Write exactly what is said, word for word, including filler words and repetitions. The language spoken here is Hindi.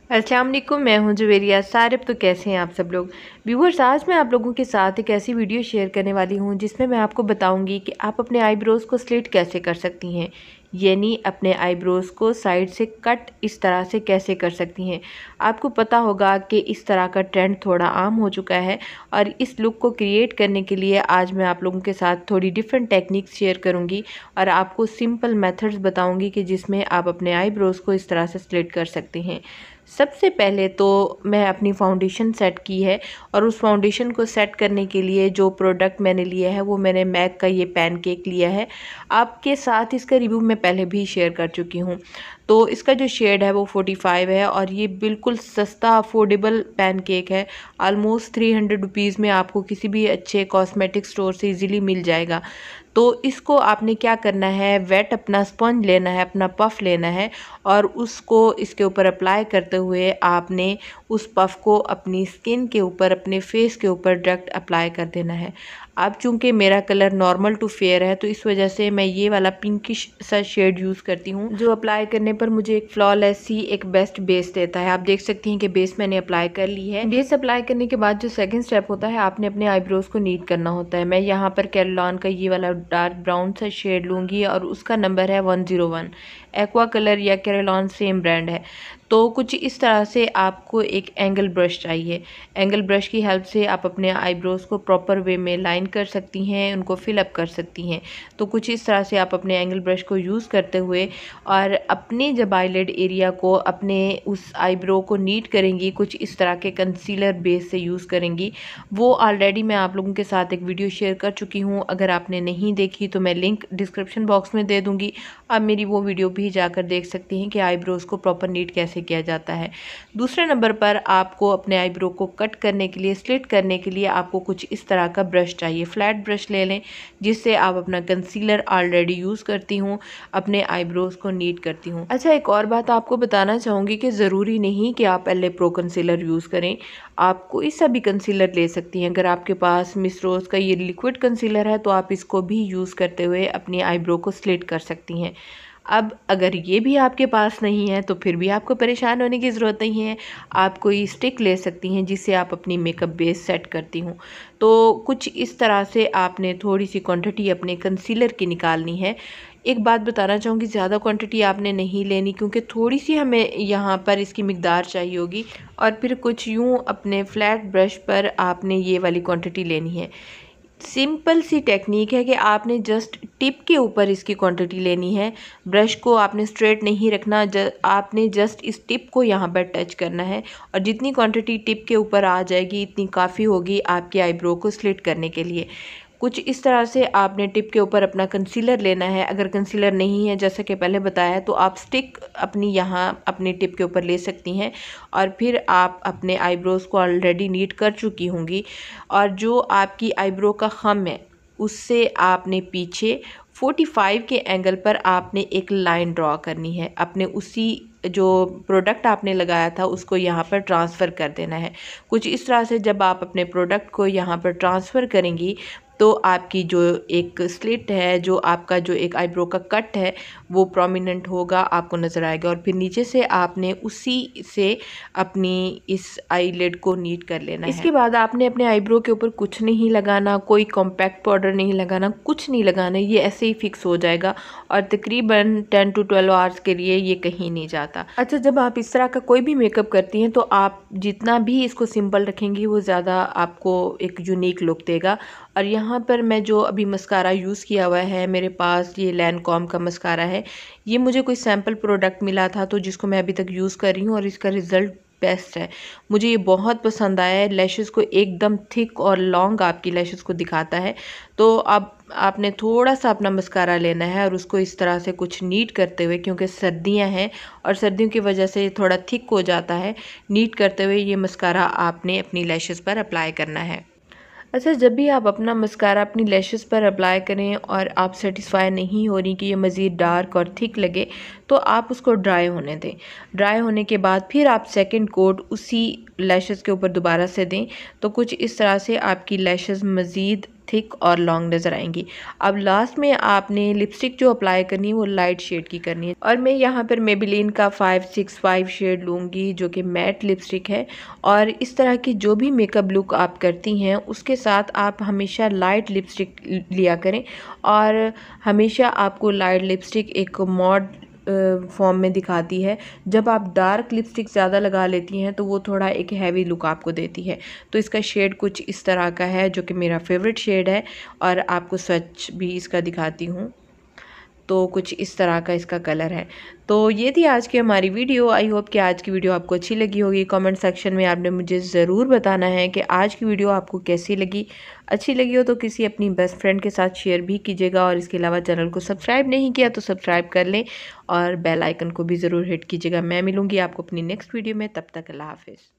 अस्सलाम वालेकुम, मैं हूं जुवेरिया सारिब। तो कैसे हैं आप सब लोग व्यूअर्स। आज मैं आप लोगों के साथ एक ऐसी वीडियो शेयर करने वाली हूं जिसमें मैं आपको बताऊंगी कि आप अपने आईब्रोज़ को स्लिट कैसे कर सकती हैं, यानी अपने आईब्रोज़ को साइड से कट इस तरह से कैसे कर सकती हैं। आपको पता होगा कि इस तरह का ट्रेंड थोड़ा आम हो चुका है और इस लुक को क्रिएट करने के लिए आज मैं आप लोगों के साथ थोड़ी डिफरेंट टेक्निक्स शेयर करूँगी और आपको सिंपल मेथड्स बताऊँगी कि जिसमें आप अपने आईब्रोज़ को इस तरह से स्लिट कर सकते हैं। सबसे पहले तो मैं अपनी फाउंडेशन सेट की है और उस फाउंडेशन को सेट करने के लिए जो प्रोडक्ट मैंने लिया है वो मैंने मैक का ये पैनकेक लिया है। आपके साथ इसका रिव्यू मैं पहले भी शेयर कर चुकी हूँ। तो इसका जो शेड है वो फोर्टी फाइव है और ये बिल्कुल सस्ता अफोर्डेबल पैनकेक है। आलमोस्ट थ्री हंड्रेड रुपीज़ में आपको किसी भी अच्छे कॉस्मेटिक स्टोर से इजीली मिल जाएगा। तो इसको आपने क्या करना है, वेट अपना स्पंज लेना है, अपना पफ़ लेना है और उसको इसके ऊपर अप्लाई करते हुए आपने उस पफ़ को अपनी स्किन के ऊपर, अपने फेस के ऊपर डायरेक्ट अप्लाई कर देना है। अब चूँकि मेरा कलर नॉर्मल टू फेयर है तो इस वजह से मैं ये वाला पिंकिश सा शेड यूज़ करती हूँ, जो अप्लाई करने पर मुझे एक फ्लॉलेस सी एक बेस्ट बेस देता है। आप देख सकती हैं कि बेस मैंने अप्लाई कर ली है। बेस अप्लाई करने के बाद जो सेकंड स्टेप होता है, आपने अपने आईब्रोज़ को नीट करना होता है। मैं यहाँ पर कैरलॉन का ये वाला डार्क ब्राउन सा शेड लूँगी और उसका नंबर है one zero one. Aqua colour या कैरलॉन सेम ब्रांड है। तो कुछ इस तरह से आपको एक एंगल ब्रश चाहिए। एंगल ब्रश की हेल्प से आप अपने आईब्रोज़ को प्रॉपर वे में लाइन कर सकती हैं, उनको फिल अप कर सकती हैं। तो कुछ इस तरह से आप अपने एंगल ब्रश को यूज़ करते हुए और अपने जब आईलिड एरिया को, अपने उस आईब्रो को नीट करेंगी, कुछ इस तरह के कंसीलर बेस से यूज़ करेंगी। वो ऑलरेडी मैं आप लोगों के साथ एक वीडियो शेयर कर चुकी हूँ। अगर आपने नहीं देखी तो मैं लिंक डिस्क्रिप्शन बॉक्स में दे दूँगी। आप मेरी वो वीडियो भी जाकर देख सकती हैं कि आईब्रोज़ को प्रॉपर नीट कैसे किया जाता है। दूसरे नंबर पर आपको अपने आईब्रो को कट करने के लिए, स्लिट करने के लिए आपको कुछ इस तरह का ब्रश चाहिए। फ्लैट ब्रश ले लें जिससे आप अपना कंसीलर ऑलरेडी यूज़ करती हूँ, अपने आईब्रोज़ को नीट करती हूँ। अच्छा, एक और बात आपको बताना चाहूँगी कि ज़रूरी नहीं कि आप पहले प्रो कंसीलर यूज़ करें। आप कोई सा भी कंसीलर ले सकती हैं। अगर आपके पास मिस रोज़ का ये लिक्विड कंसीलर है तो आप इसको भी यूज़ करते हुए अपनी आईब्रो को स्लिट कर सकती हैं। अब अगर ये भी आपके पास नहीं है तो फिर भी आपको परेशान होने की ज़रूरत नहीं है। आप कोई स्टिक ले सकती हैं जिससे आप अपनी मेकअप बेस सेट करती हूँ। तो कुछ इस तरह से आपने थोड़ी सी क्वांटिटी अपने कंसीलर की निकालनी है। एक बात बताना चाहूँगी, ज़्यादा क्वांटिटी आपने नहीं लेनी क्योंकि थोड़ी सी हमें यहाँ पर इसकी मिकदार चाहिए होगी और फिर कुछ यूँ अपने फ्लैट ब्रश पर आपने ये वाली क्वांटिटी लेनी है। सिंपल सी टेक्निक है कि आपने जस्ट टिप के ऊपर इसकी क्वांटिटी लेनी है। ब्रश को आपने स्ट्रेट नहीं रखना, ज, आपने जस्ट इस टिप को यहाँ पर टच करना है और जितनी क्वांटिटी टिप के ऊपर आ जाएगी इतनी काफ़ी होगी आपके आईब्रो को स्लिट करने के लिए। कुछ इस तरह से आपने टिप के ऊपर अपना कंसीलर लेना है। अगर कंसीलर नहीं है, जैसा कि पहले बताया, तो आप स्टिक अपनी यहाँ अपनी टिप के ऊपर ले सकती हैं और फिर आप अपने आईब्रोज़ को ऑलरेडी नीट कर चुकी होंगी और जो आपकी आईब्रो का खम है उससे आपने पीछे फोर्टी फाइव के एंगल पर आपने एक लाइन ड्रॉ करनी है। अपने उसी जो प्रोडक्ट आपने लगाया था उसको यहाँ पर ट्रांसफ़र कर देना है। कुछ इस तरह से जब आप अपने प्रोडक्ट को यहाँ पर ट्रांसफ़र करेंगी तो आपकी जो एक स्लिट है, जो आपका जो एक आईब्रो का कट है वो प्रोमिनेंट होगा, आपको नज़र आएगा। और फिर नीचे से आपने उसी से अपनी इस आईलिड को नीट कर लेना है। इसके बाद आपने अपने आईब्रो के ऊपर कुछ नहीं लगाना, कोई कॉम्पैक्ट पाउडर नहीं लगाना, कुछ नहीं लगाना, ये ऐसे ही फिक्स हो जाएगा और तकरीबन टेन टू ट्वेल्व आवर्स के लिए ये कहीं नहीं जाता। अच्छा, जब आप इस तरह का कोई भी मेकअप करती हैं तो आप जितना भी इसको सिंपल रखेंगी वो ज़्यादा आपको एक यूनिक लुक देगा। और यहाँ पर मैं जो अभी मस्कारा यूज़ किया हुआ है, मेरे पास ये लैनकॉम का मस्कारा है। ये मुझे कोई सैम्पल प्रोडक्ट मिला था तो जिसको मैं अभी तक यूज़ कर रही हूँ और इसका रिज़ल्ट बेस्ट है। मुझे ये बहुत पसंद आया है। लैशेज़ को एकदम थिक और लॉन्ग आपकी लैशेज़ को दिखाता है। तो अब आपने थोड़ा सा अपना मस्कारा लेना है और उसको इस तरह से कुछ नीट करते हुए, क्योंकि सर्दियां हैं और सर्दियों की वजह से थोड़ा थिक हो जाता है, नीट करते हुए ये मस्कारा आपने अपनी लैशेज़ पर अप्लाई करना है। अच्छा, जब भी आप अपना मस्कारा अपनी लैशेज़ पर अप्लाई करें और आप सेटिस्फाई नहीं हो रही कि ये मज़ीद डार्क और थिक लगे तो आप उसको ड्राई होने दें। ड्राई होने के बाद फिर आप सेकंड कोट उसी लैशेज़ के ऊपर दोबारा से दें। तो कुछ इस तरह से आपकी लैशेज़ मज़ीद थिक और लॉन्ग नज़र आएंगी। अब लास्ट में आपने लिपस्टिक जो अप्लाई करनी है वो लाइट शेड की करनी है और मैं यहाँ पर मेबेलिन का फाइव सिक्स फाइव शेड लूँगी जो कि मैट लिपस्टिक है। और इस तरह की जो भी मेकअप लुक आप करती हैं उसके साथ आप हमेशा लाइट लिपस्टिक लिया करें और हमेशा आपको लाइट लिपस्टिक एक मॉड फॉर्म में दिखाती है। जब आप डार्क लिपस्टिक ज़्यादा लगा लेती हैं तो वो थोड़ा एक हैवी लुक आपको देती है। तो इसका शेड कुछ इस तरह का है जो कि मेरा फेवरेट शेड है और आपको स्वच्छ भी इसका दिखाती हूँ। तो कुछ इस तरह का इसका कलर है। तो ये थी आज की हमारी वीडियो। आई होप कि आज की वीडियो आपको अच्छी लगी होगी। कमेंट सेक्शन में आपने मुझे ज़रूर बताना है कि आज की वीडियो आपको कैसी लगी। अच्छी लगी हो तो किसी अपनी बेस्ट फ्रेंड के साथ शेयर भी कीजिएगा और इसके अलावा चैनल को सब्सक्राइब नहीं किया तो सब्सक्राइब कर लें और बेल आइकन को भी ज़रूर हिट कीजिएगा। मैं मिलूँगी आपको अपनी नेक्स्ट वीडियो में, तब तक अल्लाह हाफिज़।